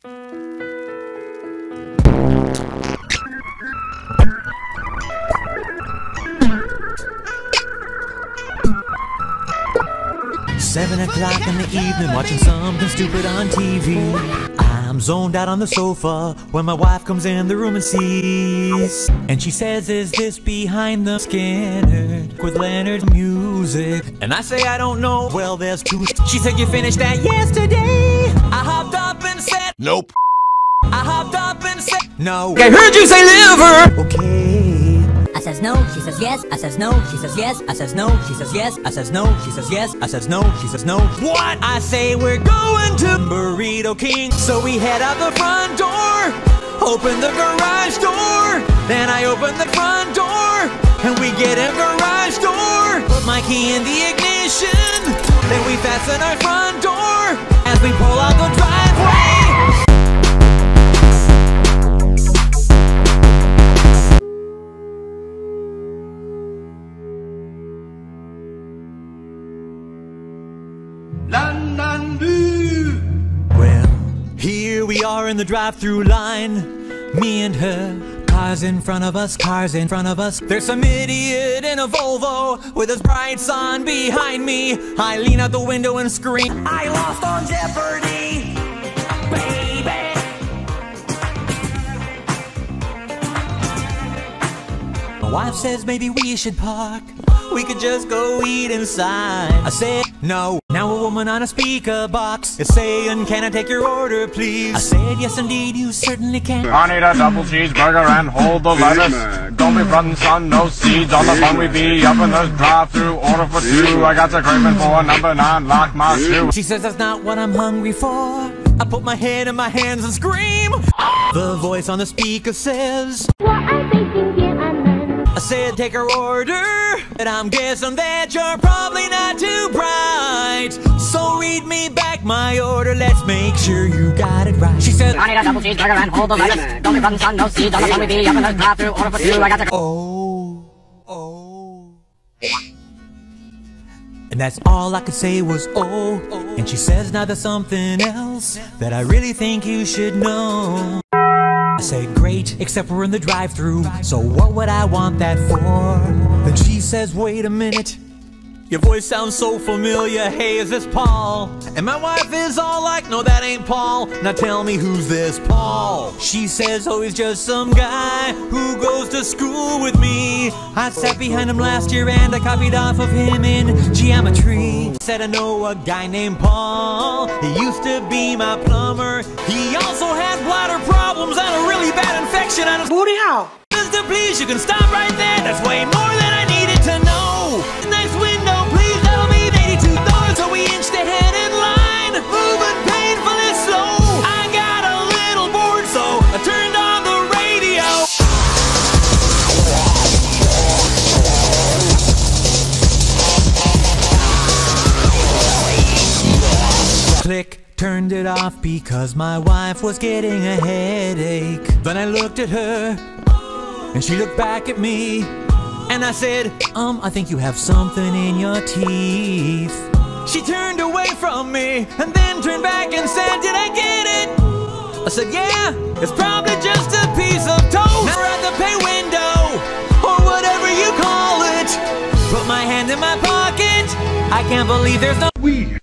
Seven o'clock in the evening, watching something stupid on TV. I'm zoned out on the sofa when my wife comes in the room and sees. And she says, is this behind the scanner with Leonard's music? And I say, I don't know. Well, there's two. She said, you finished that yesterday. I hopped up and said, nope. I hopped up and said, no. I heard you say liver. Okay. I says no, she says yes, I says no, she says yes, I says no, she says yes, I says no, she says yes, I says no, she says no. What? I say we're going to Burrito King. So we head out the front door, open the garage door. Then I open the front door, and we get in garage door. Put my key in the ignition, then we fasten our front door as we pull out the driveway. Well, here we are in the drive-through line, me and her. Cars in front of us, cars in front of us. There's some idiot in a Volvo with his brights on behind me. I lean out the window and scream, I lost on Jeopardy, baby. My wife says maybe we should park. We could just go eat inside. I said no. Now a woman on a speaker box is saying, can I take your order, please? I said, yes indeed, you certainly can. I need a double cheeseburger and hold the lettuce. Don't be front, son, no seeds on the bun. We be up in the drive-thru, order for two. I got the craving for a number 9, lock my shoe. She says that's not what I'm hungry for. I put my head in my hands and scream. The voice on the speaker says, what I think you get, I said, take her order, but I'm guessing that you're probably not too bright. So read me back my order, let's make sure you got it right. She said, I need a double cheeseburger and hold the lettuce. Don't be front, son, no seeds on the bun. We be up in the drive-thru, order for two. I got the oh. And that's all I could say was oh. And she says, now there's something else that I really think you should know. I say, great, except we're in the drive-thru, so what would I want that for? Then she says, wait a minute, your voice sounds so familiar, hey, is this Paul? And my wife is all like, no, that ain't Paul. Now tell me, who's this Paul? She says, oh, he's just some guy who goes to school with me. I sat behind him last year and I copied off of him in geometry. Said I know a guy named Paul, he used to be my plumber. He also had bladder problems and a really bad infection on his booty hole. Mister, please, you can stop right there, that's way more than I needed to know. Next window, please, that'll be $82. So we inched ahead in line, moving painfully slow. I got a little bored, so I turned on the radio. Click, turned it off because my wife was getting a headache. Then I looked at her, and she looked back at me. And I said, I think you have something in your teeth. She turned away from me and then turned back and said, did I get it? I said, yeah, it's probably just a piece of toast. Now we're at the pay window, or whatever you call it. Put my hand in my pocket, I can't believe there's no weed.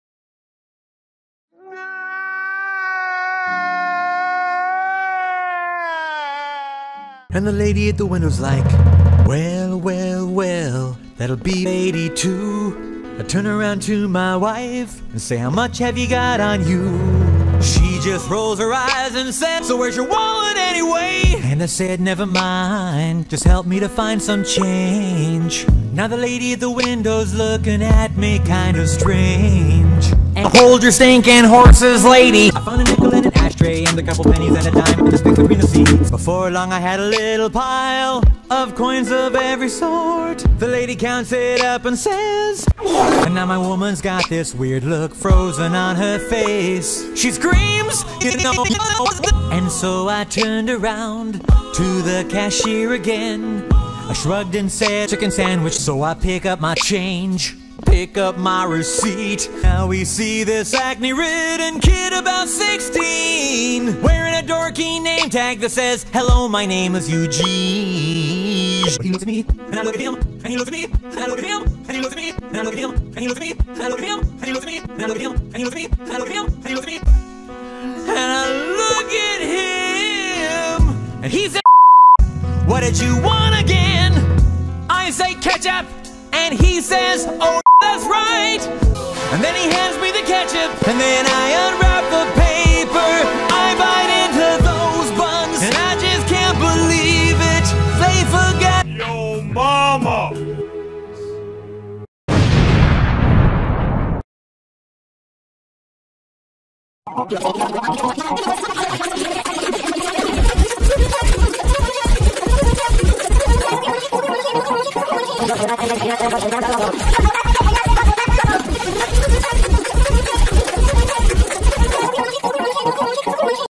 And the lady at the window's like, well, well, well, that'll be 82. I turn around to my wife and say, how much have you got on you? She just rolls her eyes and said, so where's your wallet anyway? And I said, never mind, just help me to find some change. Now the lady at the window's looking at me kind of strange. And hold your stinking horses, lady. I found a nickel in an ashtray and a couple pennies and a dime in the space between the seats. Before long I had a little pile of coins of every sort. The lady counts it up and says, and now my woman's got this weird look frozen on her face. She screams, you know. And so I turned around to the cashier again. I shrugged and said, chicken sandwich. So I pick up my change, pick up my receipt. Now we see this acne-ridden kid about 16 tag that says, hello, my name is Eugene. But he looks at me, and I look at him, and he looks at me, and I look at him, and he looks at me, and I look at him, and he looks at me, and I look at him, and he looks at me, and I look at him, and he looks at me, and I look at him, and he looks at me, and I look at him, and he says, what did you want again? I say ketchup, and he says, oh, that's right. And then he hands me the ketchup, and then I unwrap the paper. I bite into those buns, and I just can't believe it. They forgot. Yo, mama!